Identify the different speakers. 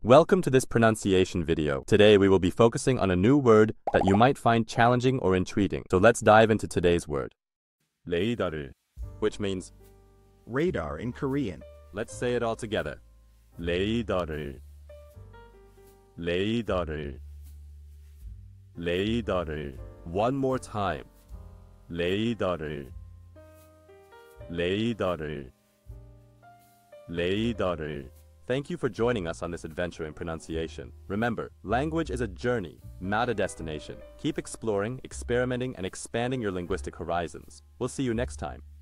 Speaker 1: Welcome to this pronunciation video. Today we will be focusing on a new word that you might find challenging or intriguing. So let's dive into today's word. 레이더를, which means
Speaker 2: radar in Korean.
Speaker 1: Let's say it all together. 레이더를, 레이더를, 레이더를. One more time. 레이더를, 레이더를, 레이더를. Thank you for joining us on this adventure in pronunciation. Remember, language is a journey, not a destination. Keep exploring, experimenting, and expanding your linguistic horizons. We'll see you next time.